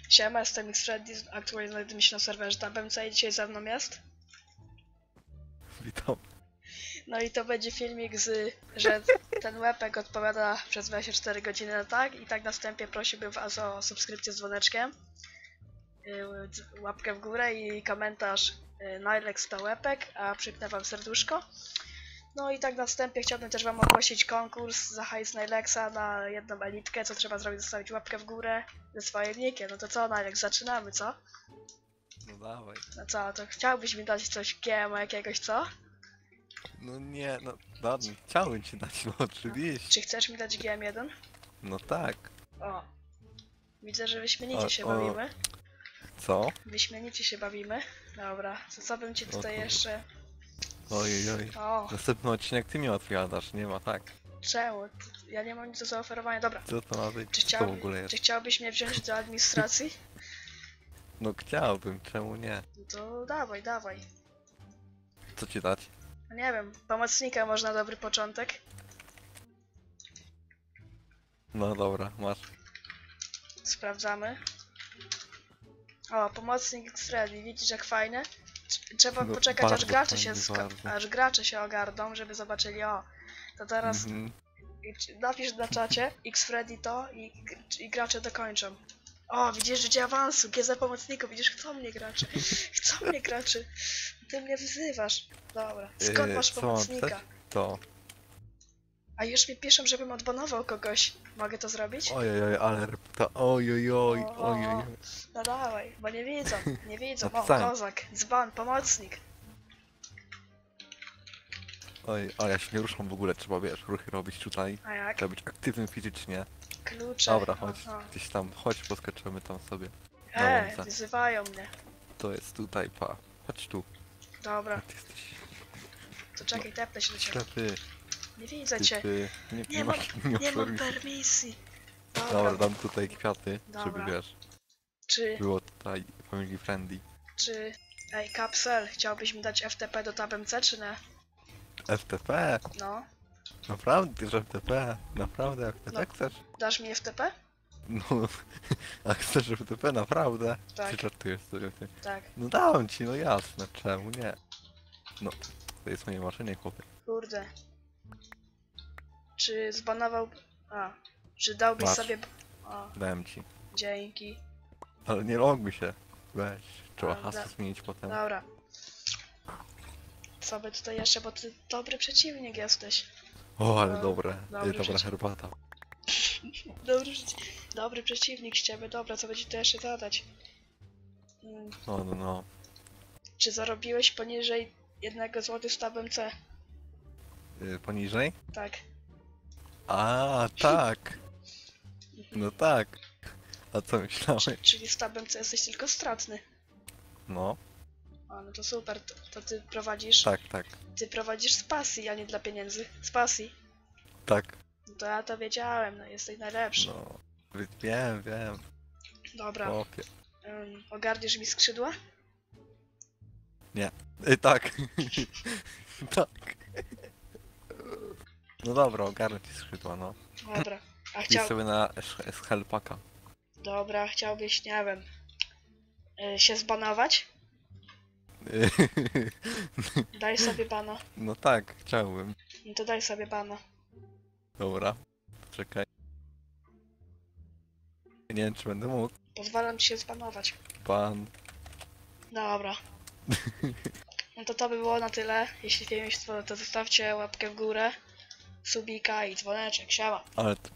Siema, jestem X-Freddy, aktualnie znajduję się na serwerze TabMC i dzisiaj ze mną jest. Witam. No i to będzie filmik że ten łepek odpowiada przez 24 godziny na tak i tak na wstępie prosiłbym was o subskrypcję z dzwoneczkiem, łapkę w górę i komentarz Nilex to łepek, a przypnę wam serduszko. No i tak na wstępie chciałbym też wam ogłosić konkurs za hajs Nilexa na jedną elitkę. Co trzeba zrobić? Zostawić łapkę w górę ze swoim nickiem. No to co, Nilex, zaczynamy, co? No dawaj. No co, to chciałbyś mi dać coś GMO jakiegoś, co? No nie, no ładnie, chciałem ci dać, no oczywiście. Czy chcesz mi dać GM1? No tak. O. Widzę, że wyśmienicie się O. bawimy. Co? Wyśmienicie się bawimy. Dobra, to co bym ci tutaj kurde. jeszcze... Ojej. O, Następny odcinek ty mi odpowiadasz, nie ma tak. czemu? Ja nie mam nic do zaoferowania. Dobra, Co to ma być? czy, Co to w ogóle jest? czy chciałbyś mnie wziąć do administracji? No chciałbym, czemu nie? No to dawaj, dawaj. Co ci dać? No nie wiem, pomocnika można dobry początek. No dobra, masz. Sprawdzamy. O, pomocnik Freddy, widzisz jak fajne? Trzeba No, poczekać aż bardzo gracze się fajnie, bardzo. aż gracze się ogarną, żeby zobaczyli. O, to teraz napisz na czacie X-Freddy to i gracze dokończą. O, widzisz, życie awansu, GZ pomocników, widzisz, chcą mnie gracze. Chcą mnie gracze. Ty mnie wyzywasz. Dobra, skąd masz co mam pomocnika? pisać? To. A już mi piszą, żebym odbanował kogoś. Mogę to zrobić? Ojej, ale repta. Ojej. No dawaj, bo nie widzą, nie widzą. O, Napisałem. kozak, dzban, pomocnik. Oj, ale ja się nie ruszam w ogóle, trzeba wiesz, ruchy robić tutaj. A jak? Trzeba być aktywnym fizycznie. Klucze. Dobra, chodź, Aha. gdzieś tam, chodź, poskaczemy tam sobie. łące. Wyzywają mnie. To jest tutaj, pa. Chodź tu. Dobra, A ty jesteś to czekaj, tepnę się do ciebie. ślepy, Nie widzę cię. ty. Nie mam, nie nie mam permisji. permisji. Dobra, Dobra, dam tutaj kwiaty, Dobra. żeby wiesz, czy, było tutaj family friendly. czy... Ej, Kapsel, chciałbyś mi dać FTP do TabMC, czy nie? FTP? No. Naprawdę, że FTP? Naprawdę, FTP No. chcesz? Dasz mi FTP? No, a chcesz FTP? Naprawdę? Tak. Ty żartujesz sobie, ty. Tak. No dałem ci, no jasne, czemu nie? No, to jest moje marzenie, chłopie. Kurde. Czy zbanował... A. Czy dałbyś Masz. sobie... O, Dałem ci. dzięki. Ale nie loguj się. Weź, trzeba Ale hasło da- zmienić potem. Dobra. Co by tutaj jeszcze, bo ty dobry przeciwnik jesteś. O, ale No, dobre. dobry Dobra przeciw- herbata. Dobry przeciwnik z ciebie. Dobra, co by ci to jeszcze zadać? No. Czy zarobiłeś poniżej 1 zł z TabMC? Poniżej? Tak. A, tak. No tak. A co myślałeś? Czyli z TabMC jesteś tylko stratny. No, A, no to super. To ty prowadzisz... tak. Ty prowadzisz z pasji, a nie dla pieniędzy. Z pasji. Tak. No to ja to wiedziałem, no jesteś najlepszy. No. Wiem. Dobra. Chłopie. Ogarniesz mi skrzydła? Tak. Tak. No dobra, ogarnę ci skrzydła, no. Dobra. A Idź sobie na helpaka. Dobra, chciałbyś, nie wiem, się zbanować? Daj sobie bana. No tak, chciałbym. No to daj sobie bana. Dobra. Czekaj. Nie wiem, czy będę mógł. Pozwalam ci się zbanować. Pan. Dobra. No to by było na tyle. Jeśli filmik się spodobał, to zostawcie łapkę w górę, subika i dzwoneczek. Siema. Ale to